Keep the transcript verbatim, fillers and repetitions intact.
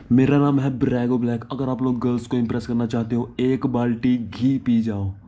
मेरा नाम है ब्रैगो ब्लैक। अगर आप लोग गर्ल्स को इम्प्रेस करना चाहते हो, एक बाल्टी घी पी जाओ।